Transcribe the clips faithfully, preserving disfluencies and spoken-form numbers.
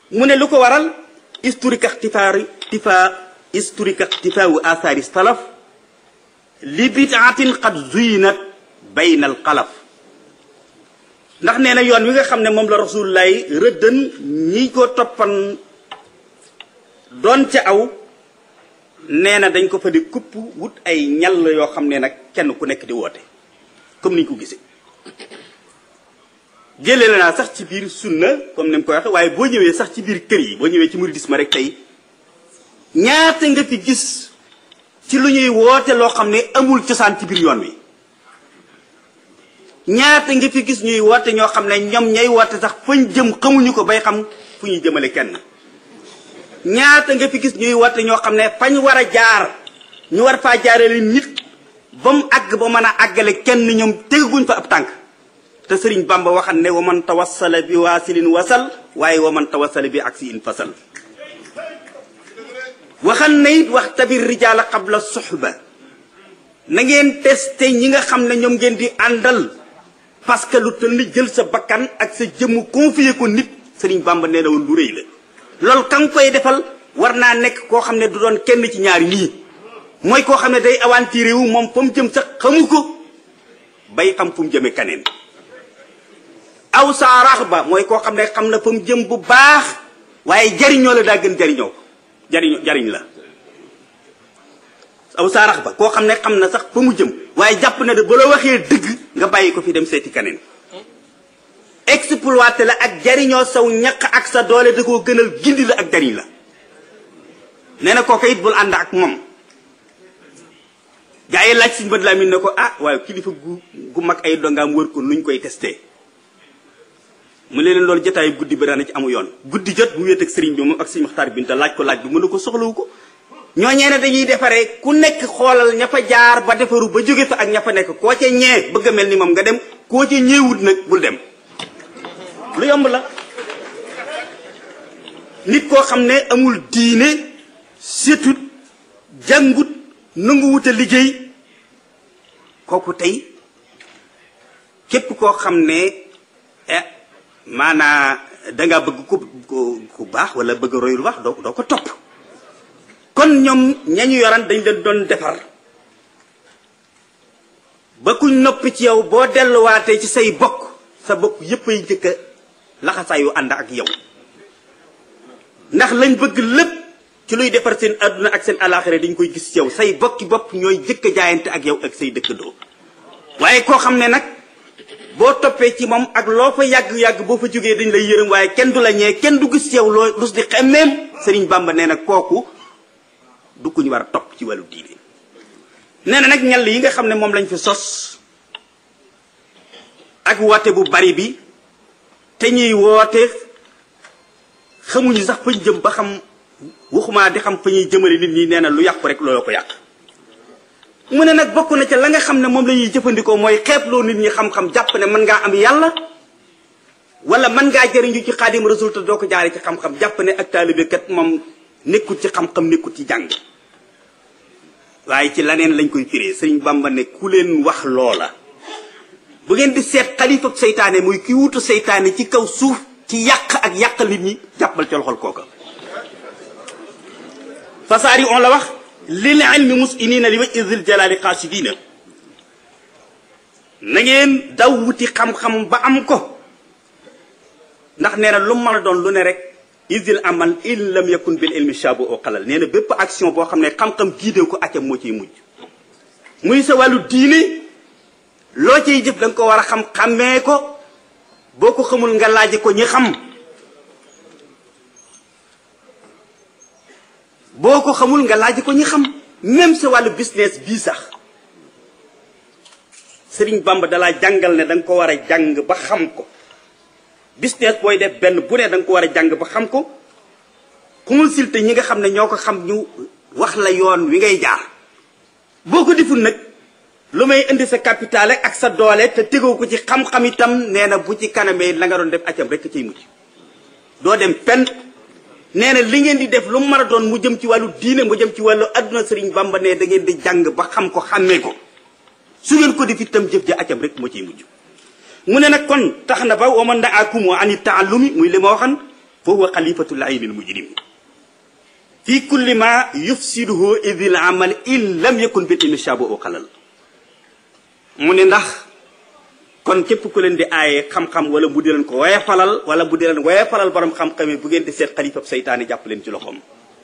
mu ne lu ko waral historique ixtifaari tifa historique ixtifaawu asaari salaf li bidaatin qad zuyinat bayna al xalaf ndax nee na yoon wi nga xam ne moom la rasulullahi rëddën ñi ko toppan doon ca aw nee na dañ ko fa di kupp wut ay ñal yoo xam ne nag kenn ku nekk di woote comme niñ ko gisee jëlee la naa sax ci biir sunna comme ni mu ko waxee waaye boo ñëwee sax ci biir kër yi boo ñëwee ci muridisme rek tey ñaata nga fi gis ci lu ñuy woote loo xam ne amul cosaan ci biir yoon wi ñaata nga fi gis ñuy woote ñoo xam ne ñoom ñay woote sax fañ jëm xamuñu ko bay xam fu ñuy jëmale kenn ñaata nga fi gis ñuy woote ñoo xam ne fañ war a jaar ñu war faa jaarale nit ba mu àgg ba mën a àggale kenn ñoom tegaguñ fa ab tànk te sëriñ Bamba waxan ne wa man tawassala bi waasilin wasal waaye wa man tawassala bi aksi in fasal waxan ne it wax tabir rijaala qabla suhba na ngeen testé ñi nga xam ne ñoom ngeen di àndal parce que lu tël ni jël sa bakkan ak sa jëmm confié ko nit sëriñ Bamba nee na woon lu rëy la loolu kan koy defal war naa nekk koo xam ne du doon kenn ci ñaari nii mooy koo xam ne day aventuré wu moom fa mu jëm sax xamu ko bay xam fu mu jëmee kaneen aw saa rax ba mooy koo xam ne xam na fa mu jëm bu baax waaye jariñoo la daa gën jariñoo jariñoo jariñ la aw saa rax ba koo xam ne xam na sax fa mu jëm waaye jàpp na de ba la waxee dëgg nga bàyyi ko fi dem seeti kaneen exploité la ak jariñoo saw ñaq ak sa doole da koo gënal gindi la ak jariñ la nee na kooku it bul ànd ak moom gaa yi laaj siñ bët laa min ne ko ah waaye kilifa gu gu mag ay dongaam wër ko nuñ koy testé mu ne leen loolu jotaay guddi ba daana ci amu yoon guddi jot bu wéet ak sëriñ bi moom ak sëriñ Maxtaar Binta laaj ko laaj bi mu ne ko soxlawu ko ñooñee ne dañuy defaree ku nekk xoolal ña fa jaar ba defaru ba jóge fa ak ña fa nekk koo ca ñee bëgg a mel ni moom nga dem koo ca ñeewut nag bul dem lu yomb la nit koo xam ne amul diine setut jàngut nangu wut a liggéey kooku tey képp koo xam ne eh maanaa dangaa bëgg ku ku baax wala bëgg a roy lu baax doo doo ko topp kon ñoom ñañu yoran dañ leen doon defar ba kuñ noppi ci yow boo delluwaatee ci say bokk sa bokk yépp ay njëkk a laxasaayu ànd ak yow ndax lañ bëgg lépp ci luy defar seen àdduna ak seen alaxira dañ koy gis ci yow say bokki bopp ñooy jëkk a jaayante ak yow ak say dëkkandoo waaye koo xam ne nag boo toppee ci moom ak loo fa yàgg-yàgg boo fa jógee dañ lay yërëm waaye kenn du la ñee kenn du gis ci yow loo lus di xemmeem Sëriñ Bamba nee na kooku du ku ñu war a topp ci wàllu diine nee na nag ñal yi nga xam ne moom lañ fi sos ak woote bu bari bi te ñuy woote xamuñu sax fañ jëm ba xam waxuma di xam fa ñuy jëmale nit ñi nee na lu yàqu rek looloo ko yàq mu ne nag bokk na ca la nga xam ne moom la ñuy jëfandikoo mooy xeebloo nit ñi xam-xam jàpp ne mën ngaa am yàlla wala mën ngaa jëriñu ci xaadim rasul te doo ko jaare ci xam-xam jàpp ne ak taalibe kat moom nekkut ci xam-xam nekkut ci jàng waaye ci laneen lañ koy firee Sëriñ Bamba ne ku leen wax loola bu ngeen di seet xalifa seytaane muy ki wutu seytaane ci kaw suuf ci yàq ak yàqal nit ñi jàppal ca loxol kooka fasaari on la wax lil ilmi musinina li wajhi zil jalali xaasidina na ngeen daw wuti xam-xam ba am ko ndax nee na lu mën a doon lu ne rek isil amal in lam yakun bil ilmi shabu o xalal nee na bépp action boo xam ne xam-xam giidee ko accam moo ciy mujj muy sa wàllu diine loo ciy jëf da nga ko war a xam xàmmee ko boo ko xamul nga laaji ko ñi xam boo ko xamul nga laaji ko ñi xam même sa wàllu business bii sax Sëriñ Bamba dalaa jàngal ne da nga ko war a jàng ba xam ko business booy def benn bu ne da nga ko war a jàng ba xam ko consulter ñi nga xam ne ñoo ko xam ñu wax la yoon wi ngay jaar boo ko deful nag lu may indi sa capital ak sa doole te tegoo ko ci xam-xam itam nee na bu ci kanamee la nga doon def acam rek ciy mujj doo dem pen nee na li ngeen di def lu mu mën a doon mu jëm ci wàllu diine mu jëm ci wàllu adduna Sëriñ Bamba ne da ngeen di jàng ba xam ko xàmmee ko su ngeen ko def itam jëf ja acam rek moo ciy mujj mu ne nag kon tax na ba waman da akum wa ani taallumi muy li ma waxan fa huwa xalifatul aynil mujrim fi kulli ma yufsiduhu idil amal in lam yakun bil inshabu o xalal mu ne ndax kon képp ku leen di aaye xam-xam wala bu di leen ko waye falal wala bu di leen waye falal borom xam-xam yi bu ngeen di seet xalifab seytaane jàpp leen ci loxoom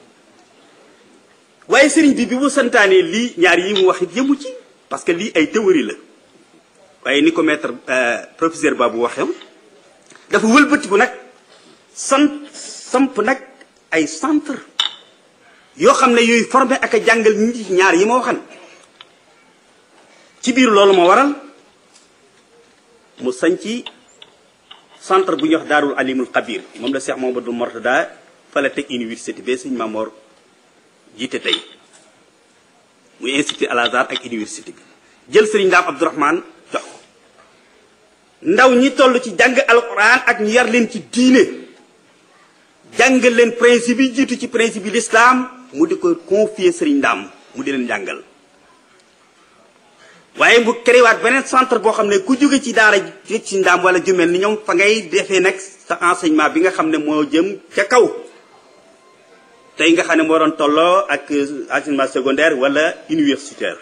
waaye sëriñ bi bi mu santaane lii ñaar yi mu wax it yëmu ci parce que lii ay théorie la waaye ni ko maître professeur Babou waxee dafa wëlbatiku nag sant samp nag ay centre yoo xam ne yooyu formé ak a jàngal nit ñi ñaar yi ma waxan ci biir loolu ma waral mu sañ ci centre bu ñuy wax daarul alimul xabir moom la Cheikh Mamadou Mortada fa la teg université ba sëñ Mamor jiite tey muy institut Al Azhar ak université bi jël sëriñ Ndaam Abdourahmane jox ko ndaw ñi toll ci jàng alquran ak ñu yar leen ci diine jàngal leen principe yi jiitu ci principe yi l'islam mu di ko confier sëriñ Ndaam mu di leen jàngal waaye mu créewaat beneen centre boo xam ne ku jóge ci daara ci Ndaam wala jumel ni ñoom fa ngay defee nag sa enseignement bi nga xam ne moo jëm ca kaw tey nga xam ne moo doon tolloo ak enseignement secondaire wala universitaire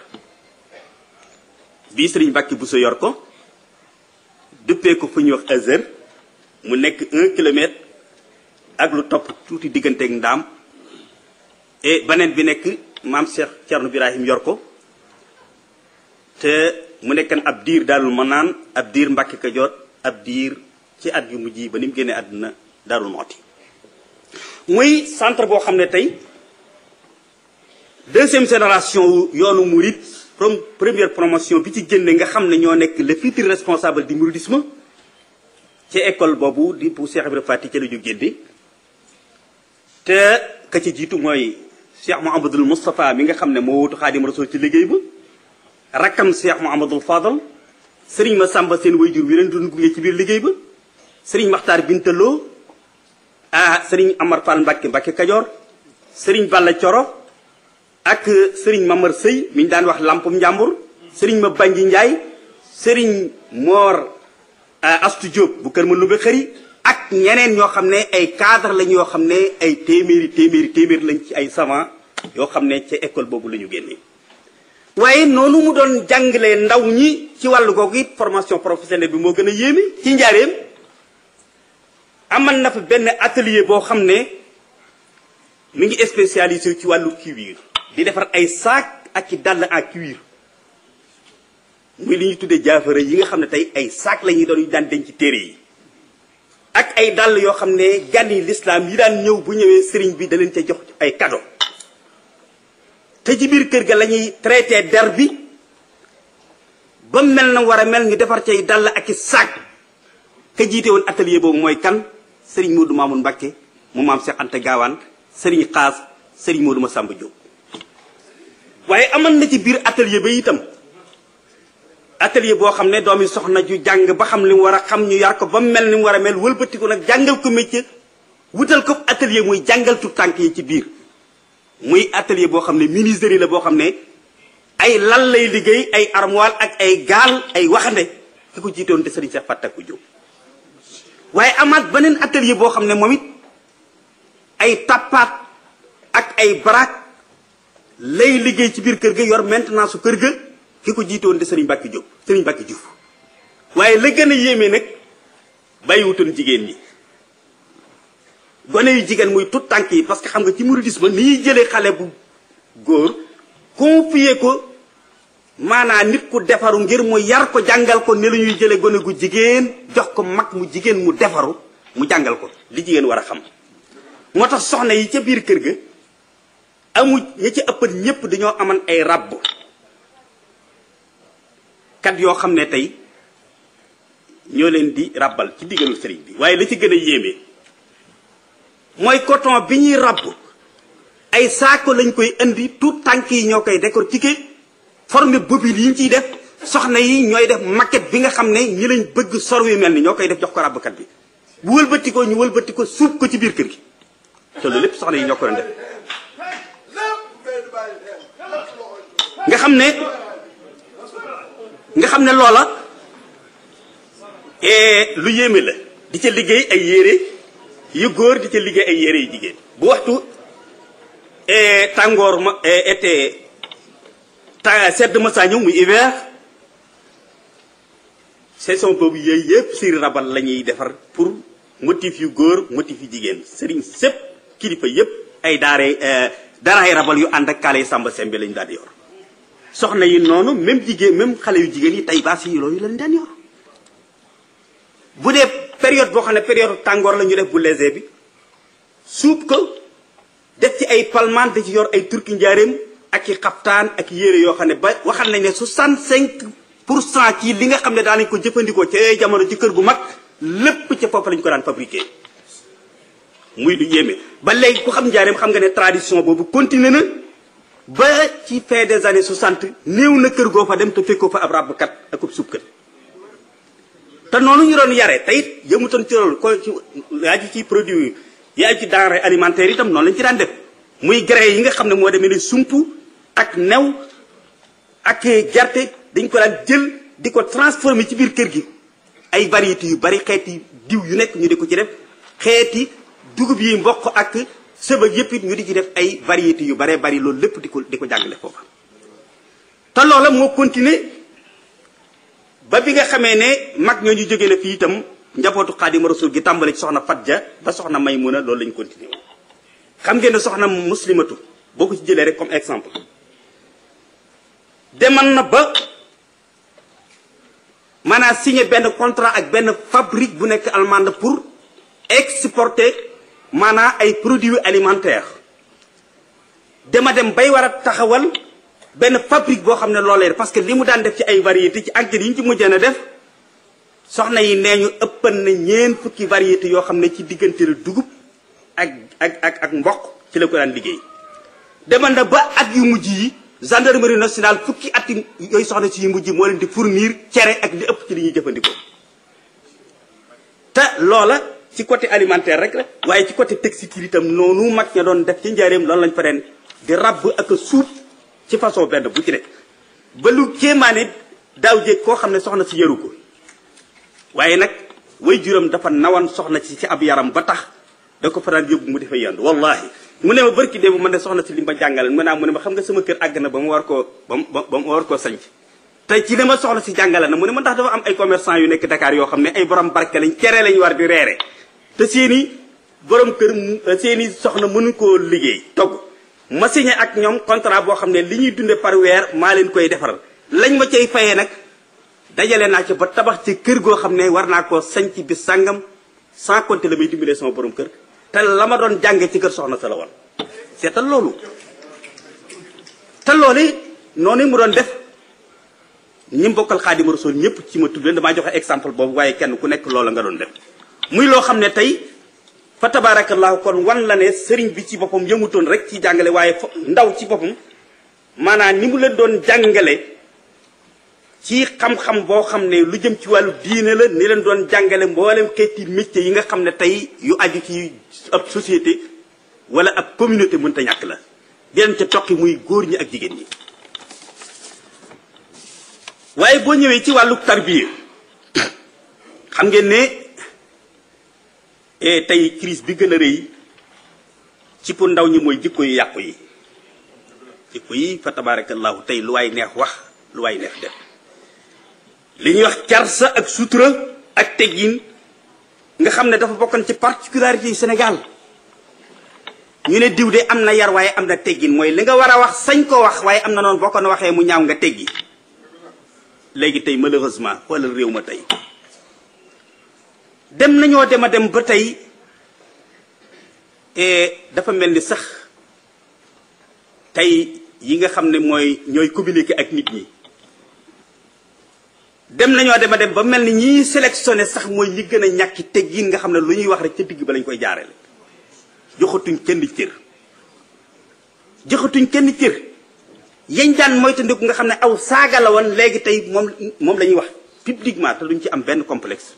bii sëriñ Mbàkke Bousso yor ko duppee ko fu ñuy wax Azhar mu nekk un kilomètre ak lu topp tuuti diggante ak Ndaam et beneen bi nekk maam Cheikh Thierno Birahim yor ko te mu nekkan ab diir Daarul Manaan ab diir Mbàkke Kajoor ab diir ci at yu mujj yi ba ni mu génnee àdduna Daarul Muxti muy centre boo xam ne tey deuxième génération yoonu murid première promotion bi ci génne nga xam ne ñoo nekk le futur responsable du mouridisme ci école boobu di bu Cheikh Ibrahima Fati ci la ñu génne te ka ci jiitu mooy Cheikh Mouhamadoul Moustapha mi nga xam ne moo wutu Xaadim Rasul ci liggéey ba rakkam Cheikh Mouhamadoul Fadal Serigne Massamba seen wayjur wi leen doon gunge ci biir liggéey ba Serigne Makhtar Bintaloo ah Serigne Amar Fall Mbacke Mbacke Kajoor Serigne Balla Coro ak Serigne Mamar Sëy mi ñu daan wax Lampum Njàmbur Serigne Ma Banji Ndiaye Serigne Mor Astu Diop bu kër ma lube xëri ak ñeneen ñoo xam ne ay cadre lañ yoo xam ne ay téeméeri téeméeri téeméeri lañ ci ay savant yoo xam ne ca école boobu la ñu génnee waaye noonu mu doon jàngalee ndaw ñi ci wàllu googu it formation professionnelle bi moo gën a yéeme ci njaareem amal na fa benn atelier boo xam ne mi ngi spécialisé ci wàllu cuir di defar ay sac ak ci dàll en cuir muy li ñuy tuddee jaafara yi nga xam ne tey ay sac la ñuy doon yu daan denc ci téere yi ak ay dàll yoo xam ne gànni l'islam yi daan ñëw bu ñëwee sëriñ bi da leen ca jox ay cadeau te ci biir kër ga la ñuy traité der bi ba mel na war a mel ñu defar cay dàll ak i sac ka jiite woon atelier boobu mooy kan Serigne Modou Mamoun Mbacké mu maam Cheikh Anta Gaawaan Serigne Xaas Serigne Modou Massamba Diop waaye amal na ci biir atelier ba itam atelier boo xam ne doomi soxna ju jàng ba xam li mu war a xam ñu yar ko ba mel ni mu war a mel wëlbatiku nag jàngal ko métier wutal ko atelier muy jàngal tu tànk yi ci biir muy atelier boo xam ne menuiserie la boo xam ne ay lal lay liggéey ay armoire ak ay gaal ay waxande ki ko jiitoon te Serigne Cheikh Fatak Diop waaye amaat beneen atelier boo xam ne moom it ay tappaat ak ay baraak lay liggéey ci biir kër ga yor maintenance su kër ga ki ko jiitoon de Serigne Mbacke Diop Serigne Mbacke Diouf waaye la gën a yéeme nag bàyyiwutoon jigéen ñi gone yu jigéen muy tout tànk yi parce que xam nga ci mouridisme ni ñuy jëlee xale bu góor confier ko maanaam nit ku defaru ngir mu yar ko jàngal ko ne la ñuy jëlee gone gu jigéen jox ko mag mu jigéen mu defaru mu jàngal ko li jigéen war a xam moo tax soxna yi ca biir kër ga amu ña ci ëppat ñëpp dañoo aman ay ràbb kat yoo xam ne tey ñoo leen di ràbbal ci diggalu sëriñ bi waaye la ci gën a yéeme mooy coton bi ñuy ràbb ay saako lañ koy indi tout tànk yi ñoo koy décortiquer forme bobine yi ñu ciy def soxna yi ñooy def maquette bi nga xam ne ñi lañ bëgg sor wi mel ni ñoo koy def jox ko ràbbkat bi bu wëlbati ko ñu wëlbati ko suuf ko ci biir kër gi te loolu lépp soxna yi ñoo ko doon def nga xam ne nga xam ne loola lu yéeme la di ca liggéey ay yére yu góor di ca liggéey ay yére yu jigéen bu waxtu tàngoor ma été ta sedd ma saa ñëw muy hiver saison boobu yooyu yëpp siri rabal la ñuy defar pour motif yu góor motif yu jigéen sëriñ sëpp kilifa yëpp ay daare daraay rabal yu ànd ak kaale yi sàmba sembe lañu daan yor soxna yi noonu même jigéen même xale yu jigéen yi tay baas yi loolu lañu daan yor bu dee période boo xam ne période tàngoor la ñu def bu léger bi suub ko def ci ay palmaan da ci yor ay turki njaareem ak i xaftaan ak yére yoo xam ne ba waxal nañ ne soixante-cinq pour cent ci li nga xam ne daanañ ko jëfandikoo ca yooyu jamono ci kër gu mag lépp ca foofu lañu ko daan fabriqué muy lu yéeme ba léegi ku xam njaareem xam nga ne tradition boobu continué na ba ci fin des années soixante néew na kër goo fa dem te fekkoo fa ab ràbbkat ak ub suubkat te noonu ñu doon yare te it yëmutoon ci loolu ko ci yaa ji ci produit yaa ci denrée alimentaire itam noonu lañu ci daan def muy grain yi nga xam ne moo demee ne sump ak new ak gerte dañ ko daan jël di ko transformer ci biir kër gi ay variétés yu bari xeeti diw yu nekk ñu di ko ci def xeeti dugub yi mboq ak sëbëg yëpp it ñu di ci def ay variétés yu baree bari loolu lépp di ko di ko jàngale foofa te loola moo continuer ba bi nga xamee ne mag ñoo ñu jógee na fii itam njabootu Xaadimu Rasuul gi tàmbale ci soxna Fatja ba soxna Maymuna loolu lañu continuer xam ngeen ne soxna muslimatu boo ko ci jëlee rek comme exemple demal na ba maanaam signé benn contrat ak benn fabrique bu nekk allemande pour exporter maanaam ay produits alimentaires dema dem bay war a taxawal benn fabrique boo xam ne loolee parce que li mu daan def ci ay variétés ci enquêtes yi ñu ci mujjee a def soxna yi nee ñu ëppan na ñeen fukki variétés yoo xam ne ci diggante la dugub ak ak ak ak mboq ci la ko daan liggéey demal na ba at yu mujj yi gendarmerie nationale fukki at yooyu soxna si yu mujj moo leen di fournir cere ak li ëpp ci li ñuy jëfandikoo te loola ci côté alimentaire rek la waaye ci côté textile itam noonu mag ña doon def ci njaareem loolu lañ fa den di rabb ak a suub ci façon benn bu ci ne ba lu kéemaane daaw jéeg koo xam ne soxna si yaru ko waaye nag way juram dafa nawan soxna si ci ab yaram ba tax da ko fa daan yóbbu mu defee yandu wallahi mu ne ma barki démb man ne soxna si li ma jàngale mu ne mu ne ma xam nga sama kër àgg na ba mu war koo ba mu ba mu war koo sañc te ci li ma soxna si jàngale na mu ne ma ndax dafa am ay commerçant yu nekk Dakar yoo xam ne ay borom barke lañ cere lañ war di reere te seeni borom kër seeni soxna mënu koo liggéey togg ma signé ak ñoom contrat boo xam ne li ñuy dunde par weer maa leen koy defaral lañ ma cay fayee nag dajale naa ci ba tabax ci kër goo xam ne war naa koo sañc bi sàngam sans compter la may dimbalee sama borom kër te la ma doon jànge ci kër soxna sa la woon seetal loolu te loolu noonu mu doon def ñi mbokkal Xaadimu Rasuul ñëpp ci ma tudd leen damaa joxe exemple boobu waaye kenn ku nekk loola nga doon def muy loo xam ne tey fa tabaarakallaahu kon wan la ne sëriñ bi ci boppam yëmutoon rek ci jàngale waaye ndaw ci boppam maanaam ni mu leen doon jàngale ci xam-xam boo xam ne lu jëm ci wàllu diine la ni leen doon jàngale mboolem xeeti métier yi nga xam ne tey yu aju ci ab société wala ab communauté mënta ñàkk la di leen ca toqi muy góor ñi ak jigéen ñi waaye boo ñëwee ci wàllu tarbiya xam ngeen ne tey crise bi gën a rëy ci pour ndaw ñi mooy jikko yu yàqu yi jikko yi fa tabarakallahu tey lu waay neex wax lu waay neex def li ñuy wax kersa ak sutura ak teggin nga xam ne dafa bokkoon ci particularité yu Sénégal ñu ne diw de am na yar waaye am na teggin mooy li nga war a wax sañ ko wax waaye am na noonu boo ko waxee mu ñaaw nga teggi léegi tey malheureusement xoolal réew ma tey dem nañoo dem a dem ba tey dafa mel ni sax tey yi nga xam ne mooy ñooy communiquer ak nit ñi dem nañoo dem a dem ba mel ni ñiy sélectionné sax mooy ñi gën a ñàkki teggin nga xam ne lu ñuy wax rek ca digg ba lañ koy jaarale joxatuñ kenn cër joxatuñ kenn cër yañ daan moytandiku nga xam ne aw saaga la woon léegi tey moom moom la ñuy wax publiquement te duñ ci am benn complexe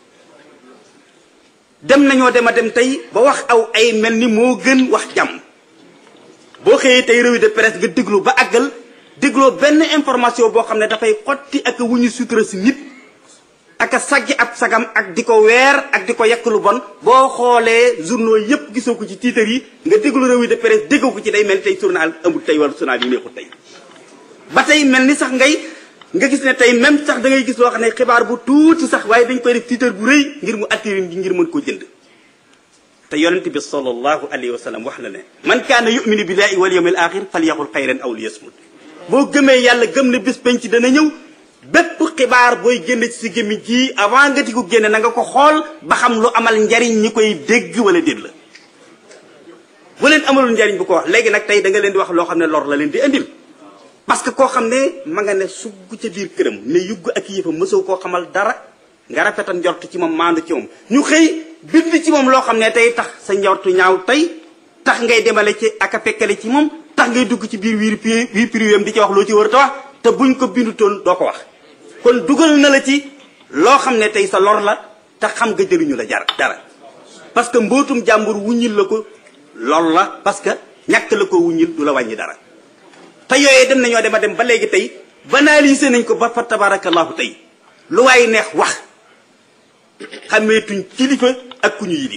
dem nañoo dem a dem tey ba wax aw ay mel ni moo gën wax jàmm boo xëyee tey revue de presse nga déglu ba àggal dégloo benn information boo xam ne dafay xotti ak wu ñu sutura si nit ak a saggi ab sagam ak di ko weer ak di ko yekk lu bon boo xoolee journaux yépp gisoo ko ci titre yi nga déglu revue de presse déggoo ko ci day mel ni tey journal amul tey wala journal yi neexul tey ba tey mel ni sax ngay nga gis ne tey même sax da ngay gis loo xam ne xibaar bu tuuti sax waaye dañ koy def titre bu rëy ngir mu attiré ngir mën koo jënd te yonent bi sallallahu alayhi wa sallam wax na ne man kaana yuminu billahi wal yawmil axir falyaqul xayran aw liyasmut boo gëmee yàlla gëm ne bis penc dana ñëw bépp xibaar booy génne ci si gémmiñ ji avant nga di ko génne na nga ko xool ba xam lu amal njariñ ñi koy dégg wala déet la bu leen amalul njariñ bu ko wax léegi nag tey da nga leen di wax loo xam ne lor la leen di indil parce que koo xam ne ma nga ne sugg ca biir këram ne yugg ak yëfa mësoo koo xamal dara nga rafetal njort ci moom maandu ci moom ñu xëy bind ci moom loo xam ne tey tax sa njortu ñaaw tey tax ngay demale ci ak a fekkale ci moom tax ngay dugg ci biir wiir wiir priwéem di ci wax loo ci war a wax te buñ ko bindutoon doo ko wax kon dugal na la ci loo xam ne tey sa lor la te xam nga jëriñu la jar dara parce que mbootum jàmbur wuññil la ko lool la parce que ñàkk la ko wuññil du la wàññi dara te yooyee dem nañoo dema dem ba léegi tey banalisé nañ ko ba fa tabarakallahu tey lu waay neex wax xameetuñ kilifa ak ku ñu yilif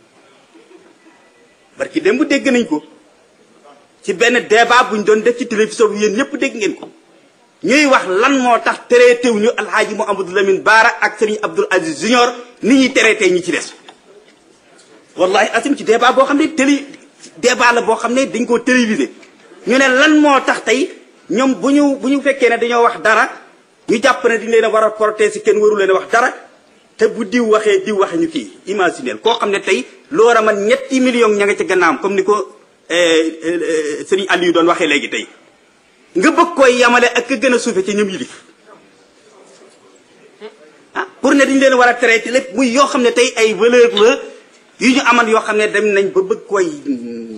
barki démb dégg nañ ko ci benn débat buñ doon def ci télévision bi yéen ñëpp dégg ngeen ko ñuy wax lan moo tax traité wuñu alxaaji Mouhamadou Lamine Bara ak Serigne Abdoul Aziz Junior ni ñuy traité ñi ci des wallahi asim ci débat boo xam ne télé débat la boo xam ne dañ koo télévisé ñu ne lan moo tax tey ñoom bu ñu bu ñu fekkee ne dañoo wax dara ñu jàpp ne dañ leen a war a protéger kenn waru leen a wax dara te bu diw waxee diw waxe ñu kii imaginel koo xam ne tey lu war a man ñetti millions ña nga ca gannaam comme ni ko Serigne Aliou doon waxee léegi tey nga bëgg koy yamale ak ka gën a suufe ci ñoom yilif ah pour ne dañ leen war a traité lépp muy yoo xam ne tey ay valeur la yu ñu amal yoo xam ne dem nañ ba bëgg koy